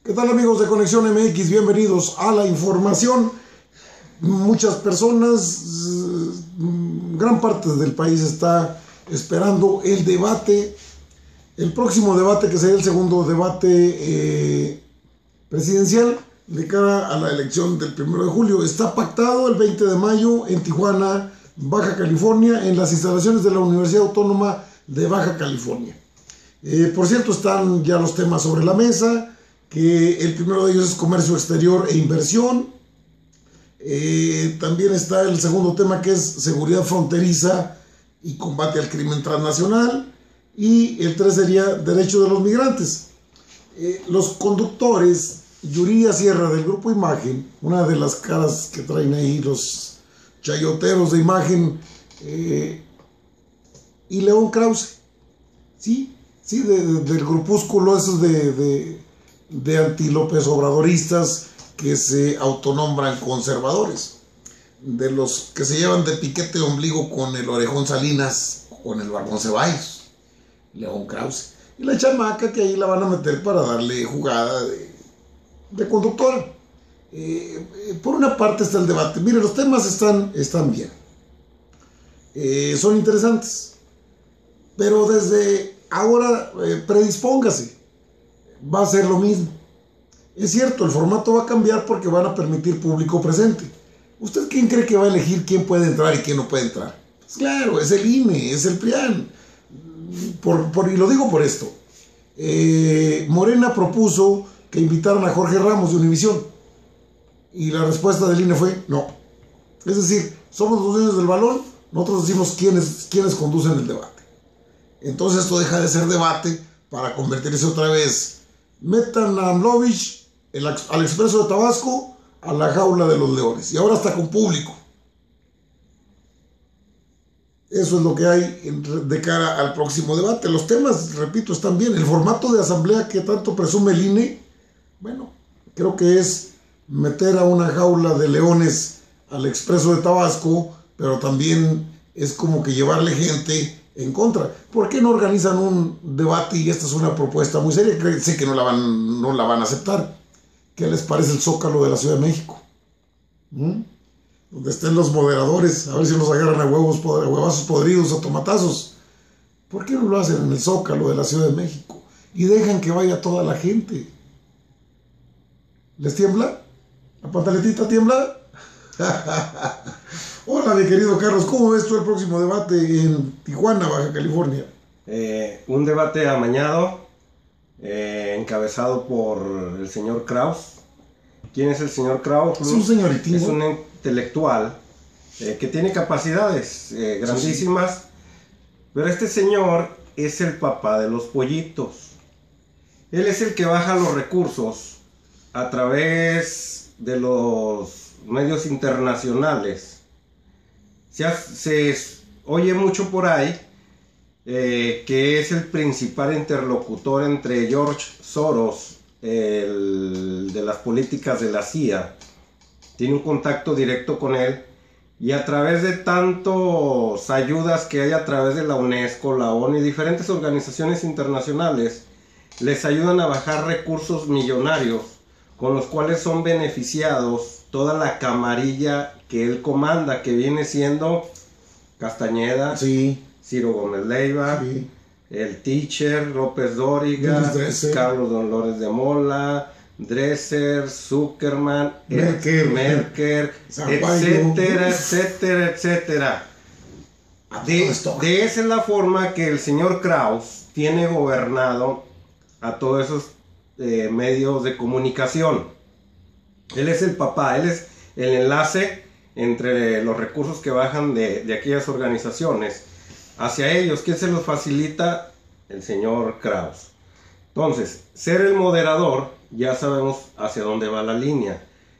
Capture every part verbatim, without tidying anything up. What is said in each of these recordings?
¿Qué tal, amigos de Conexión M X? Bienvenidos a la información. Muchas personas, gran parte del país está esperando el debate, el próximo debate que será el segundo debate eh, presidencial de cara a la elección del primero de julio. Está pactado el veinte de mayo en Tijuana, Baja California, en las instalaciones de la Universidad Autónoma de Baja California. Eh, por cierto, están ya los temas sobre la mesa, que el primero de ellos es comercio exterior e inversión. Eh, también está el segundo tema, que es seguridad fronteriza y combate al crimen transnacional. Y el tres sería derecho de los migrantes. Eh, los conductores, Yuridia Sierra del Grupo Imagen, una de las caras que traen ahí los chayoteros de Imagen, eh, y León Krause, sí, sí, de, de, del grupúsculo esos de, de, de anti-López Obradoristas que se autonombran conservadores, de los que se llevan de piquete de ombligo con el Orejón Salinas, con el Barbón Ceballos, León Krause, y la chamaca que ahí la van a meter para darle jugada de, de conductora. Eh, eh, por una parte está el debate. Mire, los temas están, están bien, eh, son interesantes, pero desde ahora eh, predispóngase, va a ser lo mismo. Es cierto, el formato va a cambiar porque van a permitir público presente. ¿Usted quién cree que va a elegir quién puede entrar y quién no puede entrar? Pues claro, es el I N E, es el PRIAN. Por, por, y lo digo por esto. Eh, Morena propuso que invitaran a Jorge Ramos de Univisión, y la respuesta del I N E fue no. Es decir, somos los dueños del balón, nosotros decimos quiénes, quiénes conducen el debate. Entonces esto deja de ser debate para convertirse otra vez. Metan a Amlovich, el, al Expreso de Tabasco, a la jaula de los leones, y ahora está con público. Eso es lo que hay de cara al próximo debate. Los temas, repito, están bien. El formato de asamblea que tanto presume el I N E, bueno, creo que es meter a una jaula de leones al Expreso de Tabasco, pero también es como que llevarle gente en contra. ¿Por qué no organizan un debate? Y esta es una propuesta muy seria, que sé que no la van, no la van a aceptar. ¿Qué les parece el Zócalo de la Ciudad de México? ¿Mm? Donde estén los moderadores, a ver si nos agarran a huevos, a huevazos podridos, a tomatazos. ¿Por qué no lo hacen en el Zócalo de la Ciudad de México? Y dejan que vaya toda la gente. ¿Les tiembla? ¿La pantaletita tiembla? Hola, mi querido Carlos, ¿cómo ves tú el próximo debate en Tijuana, Baja California? Eh, un debate amañado, eh, encabezado por el señor Krause. ¿Quién es el señor Krause? Es un señoritingo. Es un intelectual eh, que tiene capacidades eh, grandísimas, sí, sí. Pero este señor es el papá de los pollitos. Él es el que baja los recursos a través de los medios internacionales. Se, se oye mucho por ahí eh, que es el principal interlocutor entre George Soros, el de las políticas de la C I A. Tiene un contacto directo con él, y a través de tantas ayudas que hay a través de la UNESCO, la ONU y diferentes organizaciones internacionales, les ayudan a bajar recursos millonarios con los cuales son beneficiados toda la camarilla que él comanda, que viene siendo Castañeda, sí, Ciro Gómez Leiva, sí, el Teacher, López Dóriga, Carlos Dolores de Mola, Dresser, Zuckerman, Merker, Merker, etcétera, etcétera, etcétera. De, de esa es la forma que el señor Krause tiene gobernado a todos esos eh, medios de comunicación. Él es el papá, él es el enlace entre los recursos que bajan de, de aquellas organizaciones hacia ellos. ¿Quién se los facilita? El señor Krause. Entonces, ser el moderador, ya sabemos hacia dónde va la línea.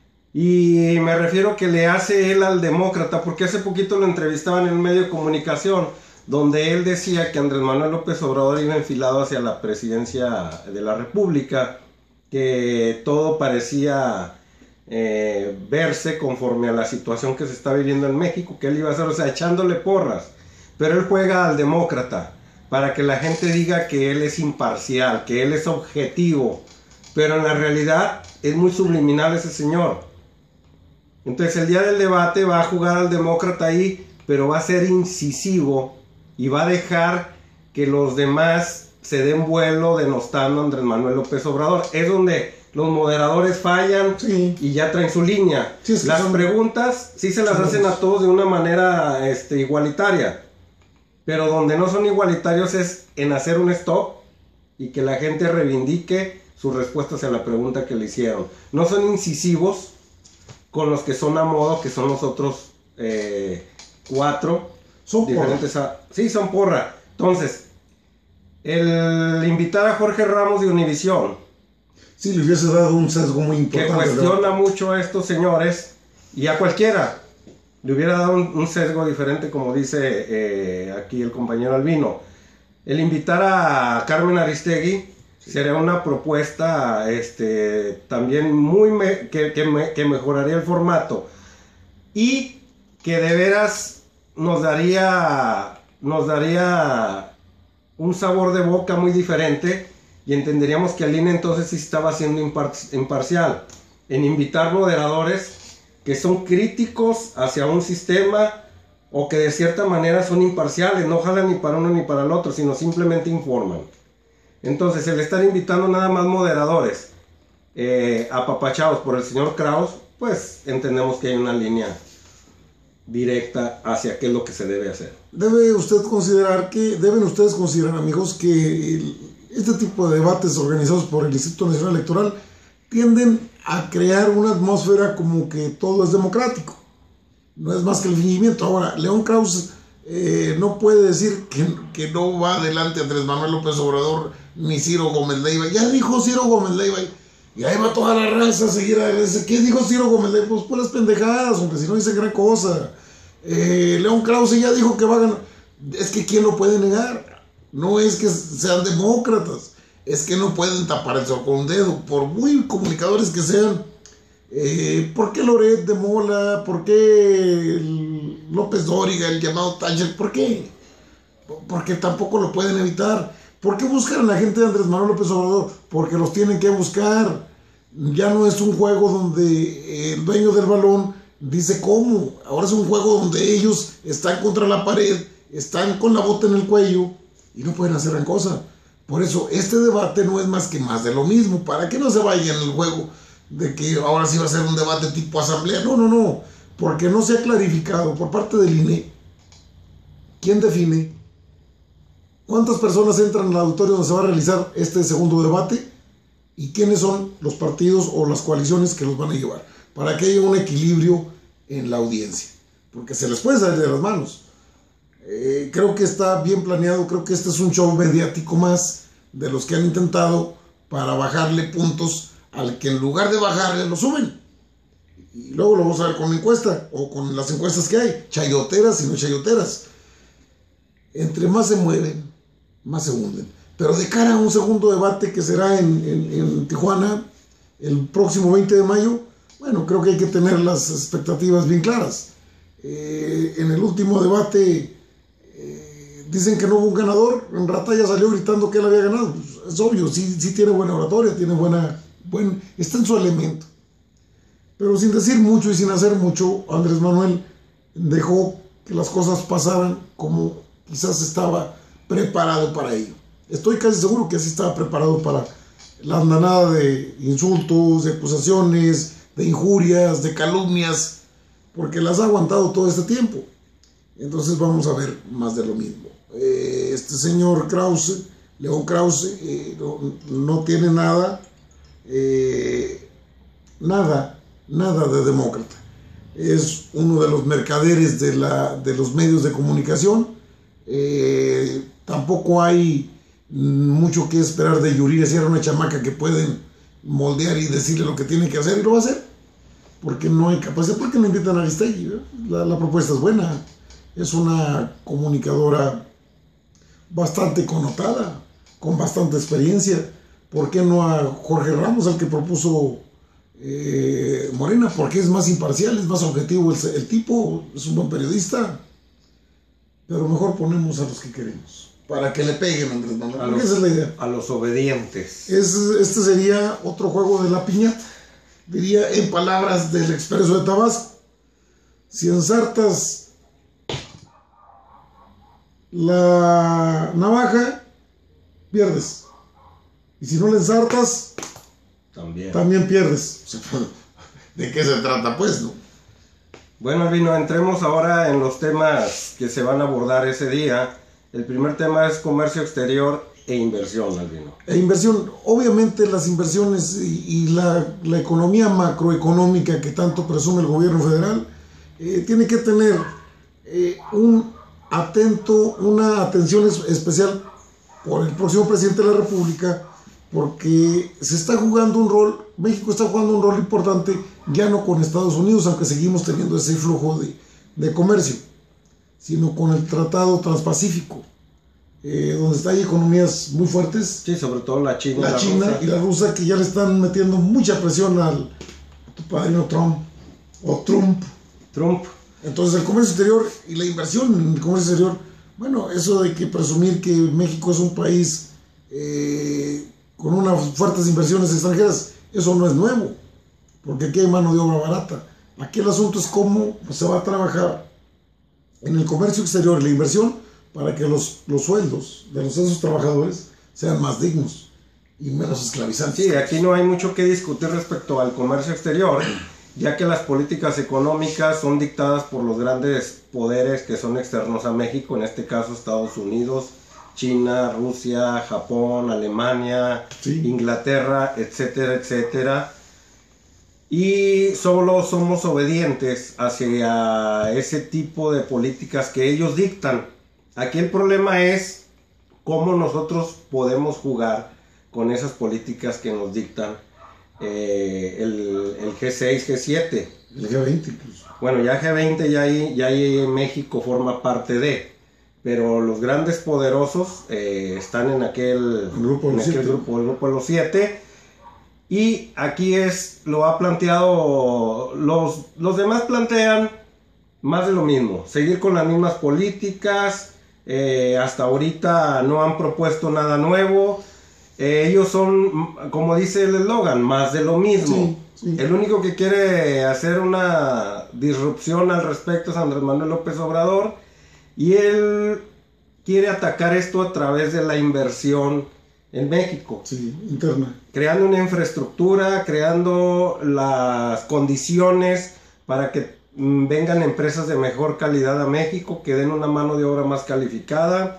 Y me refiero que le hace él al demócrata, porque hace poquito lo entrevistaban en un medio de comunicación, donde él decía que Andrés Manuel López Obrador iba enfilado hacia la presidencia de la República, que todo parecía eh, verse conforme a la situación que se está viviendo en México, que él iba a hacer, o sea, echándole porras. Pero él juega al demócrata, para que la gente diga que él es imparcial, que él es objetivo, pero en la realidad es muy subliminal ese señor. Entonces el día del debate va a jugar al demócrata ahí, pero va a ser incisivo y va a dejar que los demás se den vuelo denostando a Andrés Manuel López Obrador. Es donde los moderadores fallan, sí, y ya traen su línea. Sí, es que las son... preguntas sí se las sí, hacen a todos de una manera este, igualitaria, pero donde no son igualitarios es en hacer un stop y que la gente reivindique sus respuestas a la pregunta que le hicieron. No son incisivos con los que son a modo, que son los otros eh, cuatro. Son diferentes porra. A... Sí, son porra. Entonces, el invitar a Jorge Ramos de Univisión, sí, le hubiese dado un sesgo muy importante. Que cuestiona, ¿verdad?, mucho a estos señores, y a cualquiera le hubiera dado un, un sesgo diferente, como dice eh, aquí el compañero Albino. El invitar a Carmen Aristegui sería una propuesta este, también muy me, que, que, me, que mejoraría el formato y que de veras nos daría, nos daría un sabor de boca muy diferente. Y entenderíamos que el I N E entonces sí estaba siendo impar imparcial en invitar moderadores que son críticos hacia un sistema o que de cierta manera son imparciales, no jalan ni para uno ni para el otro, sino simplemente informan. Entonces el estar invitando nada más moderadores eh, apapachados por el señor Kraus, pues entendemos que hay una línea directa hacia qué es lo que se debe hacer. Debe usted considerar que, deben ustedes considerar, amigos, que el, este tipo de debates organizados por el Instituto Nacional Electoral tienden a crear una atmósfera como que todo es democrático. No es más que el fingimiento. Ahora, León Krause eh, no puede decir que, que no va adelante Andrés Manuel López Obrador ni Ciro Gómez Leiva. Ya dijo Ciro Gómez Leiva y ahí va toda la raza a seguir a ese. ¿Qué dijo Ciro Gómez Leiva? Pues puras pendejadas, aunque si no dice gran cosa. Eh, León Krause ya dijo que va a ganar. Es que ¿quién lo puede negar? No es que sean demócratas, es que no pueden tapar el sol con un dedo, por muy comunicadores que sean. Eh, ¿Por qué Loret de Mola? ¿Por qué López Dóriga, el llamado Táchel? ¿Por qué? Porque tampoco lo pueden evitar. ¿Por qué buscan a la gente de Andrés Manuel López Obrador? Porque los tienen que buscar. Ya no es un juego donde el dueño del balón dice cómo. Ahora es un juego donde ellos están contra la pared, están con la bota en el cuello y no pueden hacer gran cosa. Por eso este debate no es más que más de lo mismo, para que no se vaya en el juego de que ahora sí va a ser un debate tipo asamblea. No, no, no, porque no se ha clarificado por parte del I N E quién define cuántas personas entran al auditorio donde se va a realizar este segundo debate y quiénes son los partidos o las coaliciones que los van a llevar, para que haya un equilibrio en la audiencia, porque se les puede salir de las manos. Eh, creo que está bien planeado, creo que este es un show mediático más de los que han intentado para bajarle puntos al que en lugar de bajarle lo suben. Y luego lo vamos a ver con la encuesta o con las encuestas que hay, chayoteras y no chayoteras. Entre más se mueven, más se hunden. Pero de cara a un segundo debate que será en, en, en Tijuana el próximo veinte de mayo, bueno, creo que hay que tener las expectativas bien claras. Eh, en el último debate dicen que no hubo un ganador. En Rata ya salió gritando que él había ganado. Pues es obvio, sí, sí tiene buena oratoria, tiene buena, buen, está en su elemento. Pero sin decir mucho y sin hacer mucho, Andrés Manuel dejó que las cosas pasaran como quizás estaba preparado para ello. Estoy casi seguro que así estaba preparado para la andanada de insultos, de acusaciones, de injurias, de calumnias, porque las ha aguantado todo este tiempo. Entonces vamos a ver más de lo mismo. Eh, este señor Krause, León Krause, eh, no, no tiene nada, eh, nada, nada de demócrata. Es uno de los mercaderes de, la, de los medios de comunicación. Eh, tampoco hay mucho que esperar de Yuriria Sierra, una chamaca que pueden moldear y decirle lo que tiene que hacer, y lo va a hacer. Porque no hay capacidad, porque no invitan a Aristegui, ¿eh? la, la propuesta es buena. Es una comunicadora bastante connotada, con bastante experiencia. ¿Por qué no a Jorge Ramos, al que propuso eh, Morena? Porque es más imparcial, es más objetivo el, el tipo, es un buen periodista. Pero mejor ponemos a los que queremos. para que le peguen, Andrés Manuel. A los, esa es la idea. A los obedientes. Es, este sería otro juego de la piñata. Diría en palabras del Expreso de Tabasco: si ensartas la navaja, pierdes. Y si no la ensartas, también, también pierdes. ¿De qué se trata, pues, no? Bueno, Albino, entremos ahora en los temas que se van a abordar ese día. El primer tema es comercio exterior e inversión, Albino. E inversión, obviamente las inversiones y, y la, la economía macroeconómica que tanto presume el gobierno federal eh, tiene que tener eh, un atento, una atención es, especial por el próximo presidente de la República, porque se está jugando un rol, México está jugando un rol importante, ya no con Estados Unidos, aunque seguimos teniendo ese flujo de, de comercio, sino con el Tratado Transpacífico, eh, donde está, hay economías muy fuertes. Sí, sobre todo la China, la, la China Rusia. Y la Rusia, que ya le están metiendo mucha presión al a tu padrino Trump, o Trump. Trump. Entonces el comercio exterior y la inversión en el comercio exterior, bueno, eso de que presumir que México es un país eh, con unas fuertes inversiones extranjeras, eso no es nuevo, porque aquí hay mano de obra barata. Aquí el asunto es cómo se va a trabajar en el comercio exterior y la inversión para que los, los sueldos de los, esos trabajadores sean más dignos y menos esclavizantes. Sí, aquí no hay mucho que discutir respecto al comercio exterior, ya que las políticas económicas son dictadas por los grandes poderes que son externos a México, en este caso Estados Unidos, China, Rusia, Japón, Alemania, sí. Inglaterra, etcétera, etcétera. Y solo somos obedientes hacia ese tipo de políticas que ellos dictan. Aquí el problema es cómo nosotros podemos jugar con esas políticas que nos dictan eh, el, el G seis, G siete. El G veinte incluso. Bueno, ya G veinte ya ahí, ya ahí México forma parte de, pero los grandes poderosos eh, están en aquel, el grupo, en aquel grupo, el grupo de los siete. Y aquí es, lo ha planteado, los, los demás plantean más de lo mismo, seguir con las mismas políticas, eh, hasta ahorita no han propuesto nada nuevo, eh, ellos son, como dice el eslogan, más de lo mismo. Sí, sí. El único que quiere hacer una disrupción al respecto es Andrés Manuel López Obrador, y él quiere atacar esto a través de la inversión en México. Sí, interna. Creando una infraestructura, creando las condiciones para que mm, vengan empresas de mejor calidad a México, que den una mano de obra más calificada.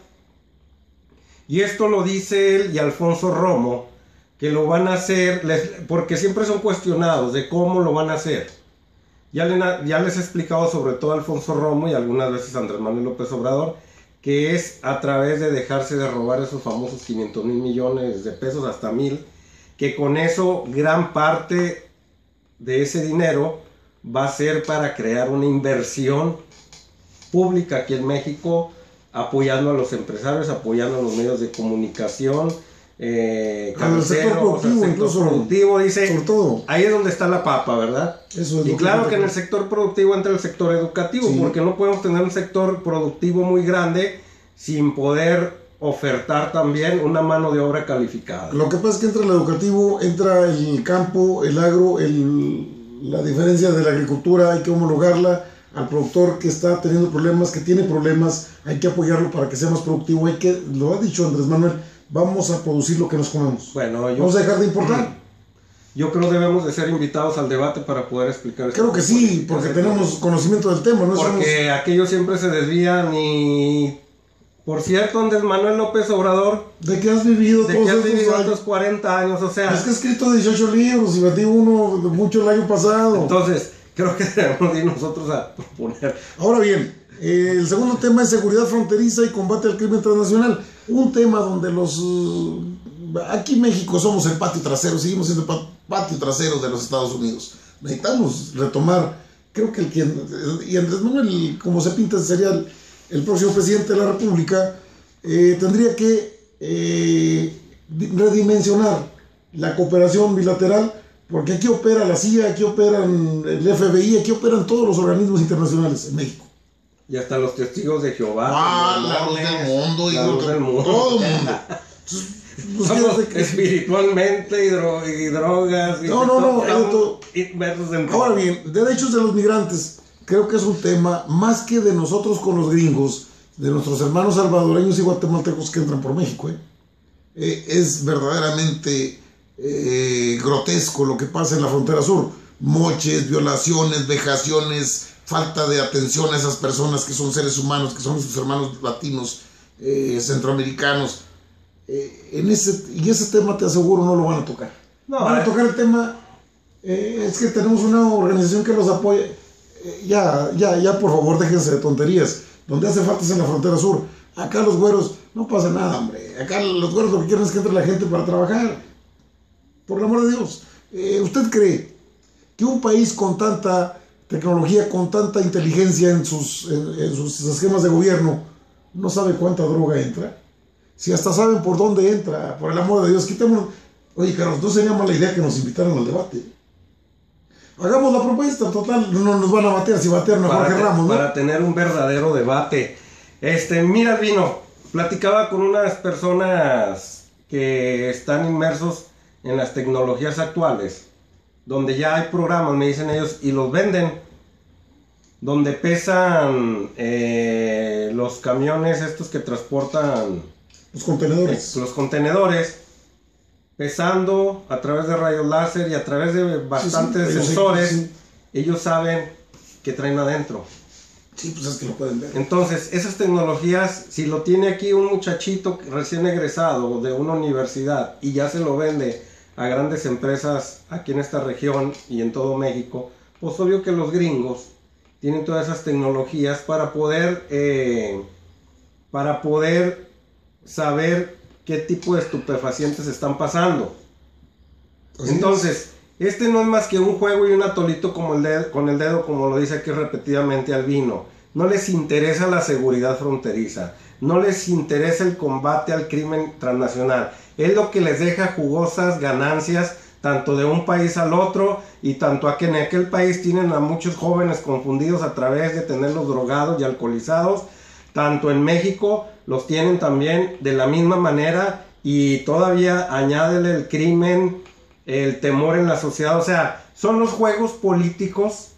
Y esto lo dice él y Alfonso Romo, que lo van a hacer, les, porque siempre son cuestionados de cómo lo van a hacer. Ya, le, ya les he explicado sobre todo a Alfonso Romo y algunas veces a Andrés Manuel López Obrador, que es a través de dejarse de robar esos famosos quinientos mil millones de pesos hasta mil, que con eso gran parte de ese dinero va a ser para crear una inversión pública aquí en México, apoyando a los empresarios, apoyando a los medios de comunicación, eh, al sector productivo, sector incluso, productivo, dice, por todo. Ahí es donde está la papa, ¿verdad? Eso es y lo claro que, que en el sector productivo entra el sector educativo, sí. Porque no podemos tener un sector productivo muy grande sin poder ofertar también una mano de obra calificada. Lo que pasa es que entra el educativo, entra el campo, el agro, el, la diferencia de la agricultura, hay que homologarla al productor que está teniendo problemas, que tiene problemas, hay que apoyarlo para que sea más productivo, hay que, lo ha dicho Andrés Manuel, vamos a producir lo que nos comemos. Bueno, yo, vamos a dejar de importar. Yo creo que debemos de ser invitados al debate para poder explicar esto. Creo que sí, porque tenemos conocimiento del tema, ¿no? Porque somos... aquellos siempre se desvían y... Por cierto, Andrés Manuel López Obrador, ¿de qué has vivido de todos estos vivido años? cuarenta años? O sea... Es que he escrito dieciocho libros y metí uno mucho el año pasado. Entonces, creo que debemos ir nosotros a proponer. Ahora bien, eh, el segundo tema es seguridad fronteriza y combate al crimen transnacional. Un tema donde los... Uh, aquí en México somos el patio trasero, seguimos siendo el patio trasero de los Estados Unidos. Necesitamos retomar, creo que el quien... Y Andrés Manuel, como se pinta, sería... El, el próximo presidente de la República, eh, tendría que eh, redimensionar la cooperación bilateral, porque aquí opera la C I A, aquí operan el F B I, aquí operan todos los organismos internacionales en México. Y hasta los testigos de Jehová. Ah, la luz del mundo. La luz del mundo. Todo el mundo. Pues, somos espiritualmente y, dro y drogas. Y no, no, no. Todo. En Ahora bien, derechos de los migrantes. Creo que es un tema más que de nosotros con los gringos, de nuestros hermanos salvadoreños y guatemaltecos que entran por México. ¿eh? Eh, es verdaderamente eh, grotesco lo que pasa en la frontera sur. Moches, violaciones, vejaciones, falta de atención a esas personas que son seres humanos, que son sus hermanos latinos, eh, centroamericanos. Eh, en ese, y ese tema te aseguro no lo van a tocar. No, van a tocar el tema, eh, es que tenemos una organización que los apoya. Eh, ya, ya, ya, por favor, déjense de tonterías. Donde hace falta es en la frontera sur. Acá los güeros, no pasa nada, hombre. Acá los güeros lo que quieren es que entre la gente para trabajar. Por el amor de Dios. Eh, ¿Usted cree que un país con tanta tecnología, con tanta inteligencia en sus, en, en sus esquemas de gobierno, no sabe cuánta droga entra? Si hasta saben por dónde entra, por el amor de Dios, quitémonos. Oye, Carlos, no sería mala idea que nos invitaran al debate. Hagamos la propuesta, total, no nos van a batear, si batearon a Jorge Ramos, ¿no? Para tener un verdadero debate. Este, mira, Vino, platicaba con unas personas que están inmersos en las tecnologías actuales, donde ya hay programas, me dicen ellos, y los venden, donde pesan eh, los camiones estos que transportan los contenedores. Eh, los contenedores, pesando a través de rayos láser y a través de bastantes sí, sí, sensores, sí, sí. Ellos saben qué traen adentro. Sí, pues es que lo pueden ver. Entonces, esas tecnologías, si lo tiene aquí un muchachito recién egresado de una universidad y ya se lo vende a grandes empresas aquí en esta región y en todo México, pues obvio que los gringos tienen todas esas tecnologías para poder, eh, para poder saber qué tipo de estupefacientes están pasando. Así Entonces, es. este no es más que un juego y un atolito como el dedo, con el dedo, como lo dice aquí repetidamente Albino. No les interesa la seguridad fronteriza, no les interesa el combate al crimen transnacional. Es lo que les deja jugosas ganancias tanto de un país al otro y tanto a que en aquel país tienen a muchos jóvenes confundidos a través de tenerlos drogados y alcoholizados, tanto en México los tienen también de la misma manera y todavía añádele el crimen, el temor en la sociedad. O sea, son los juegos políticos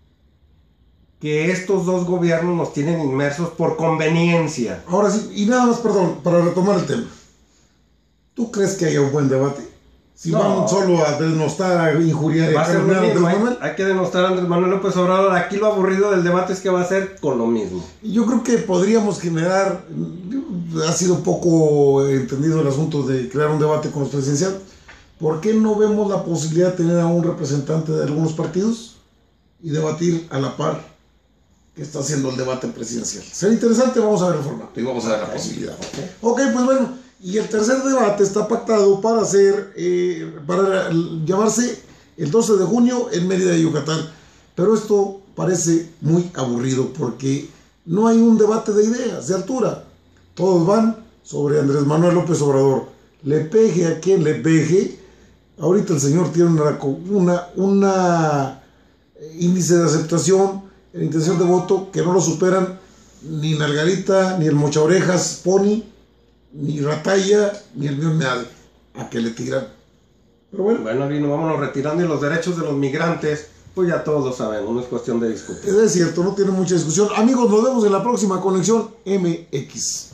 que estos dos gobiernos nos tienen inmersos por conveniencia. Ahora sí, y nada más, perdón, para retomar el tema. ¿Tú crees que haya un buen debate? Si no, van solo a denostar, a injuriar y a Andrés Manuel. Hay, hay que denostar a Andrés Manuel López Obrador. Aquí lo aburrido del debate es que va a ser con lo mismo. Yo creo que podríamos generar, ha sido un poco entendido el asunto de crear un debate con los presidenciales. ¿Por qué no vemos la posibilidad de tener a un representante de algunos partidos y debatir a la par que está haciendo el debate presidencial? Sería interesante, vamos a ver el formato y vamos a ver la posibilidad. Ok, okay pues bueno. Y el tercer debate está pactado para hacer, eh, para llevarse el doce de junio en Mérida, Yucatán. Pero esto parece muy aburrido porque no hay un debate de ideas, de altura. Todos van sobre Andrés Manuel López Obrador. Le pegue a quien le pegue. Ahorita el señor tiene una, una, una índice de aceptación, en intención de voto, que no lo superan ni Margarita, ni el Mocha Orejas Pony, ni Rataya, ni el mío Meade, a que le tiran. Pero bueno. Bueno, Vino, vámonos retirando y los derechos de los migrantes, pues ya todos lo sabemos, no es cuestión de discutir. Es cierto, no tiene mucha discusión. Amigos, nos vemos en la próxima conexión M X.